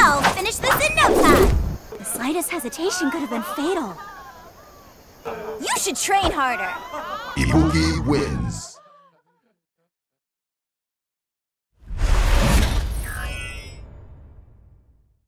I'll finish this in no time. The slightest hesitation could have been fatal. You should train harder. Ibuki wins.